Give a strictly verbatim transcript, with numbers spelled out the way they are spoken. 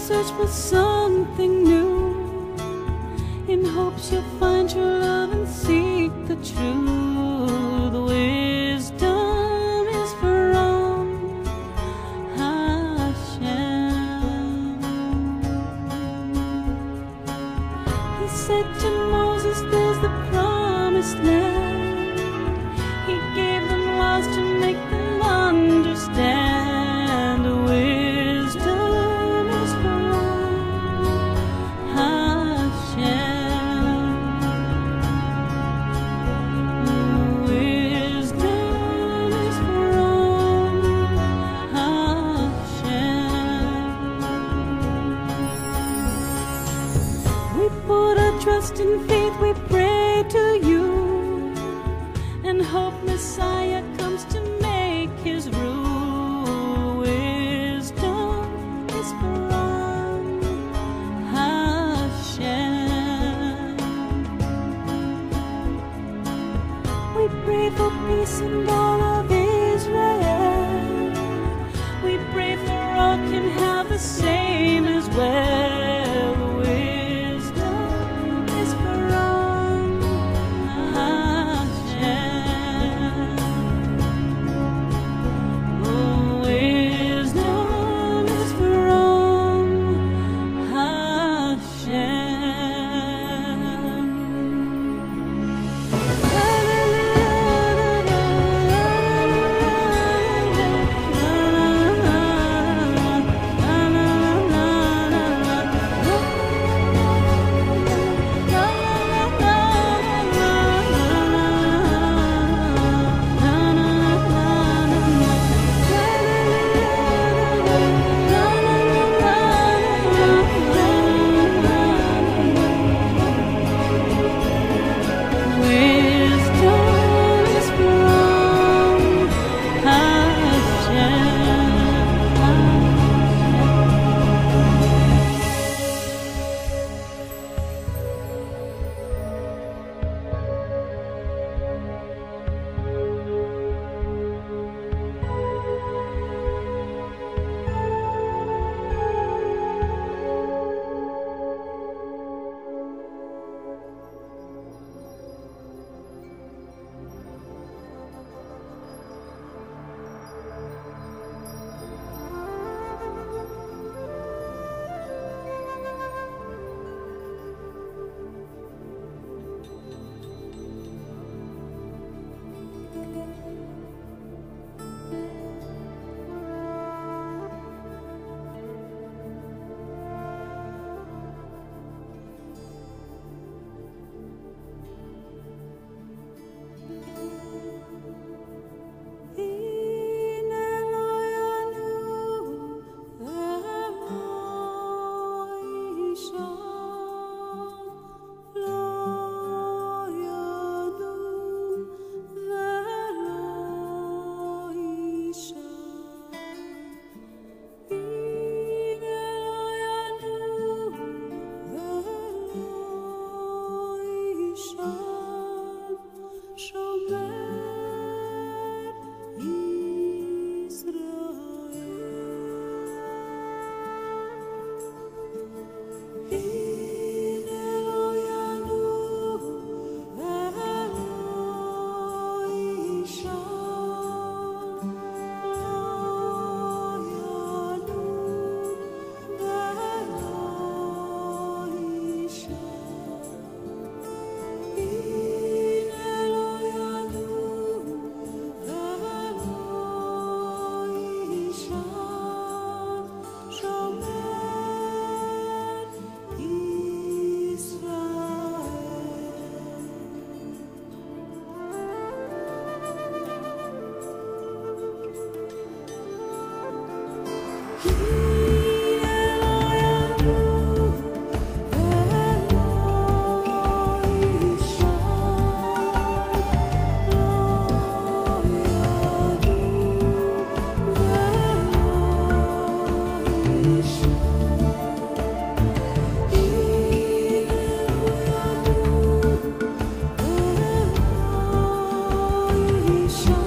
search for something new, in hopes you'll find your love and seek the truth. Wisdom is from Hashem. He said to Moses, there's the promised land. He gave them laws to make them understand. Wisdom is from Hashem. Wisdom is from Hashem. We put our trust in faith, we pray to you, and hope Messiah comes to make his rule. Wisdom is from Hashem. We pray for peace in all of Israel. We pray for all can have the same as well. Wisdom is from Hashem. Oh, wisdom is from show.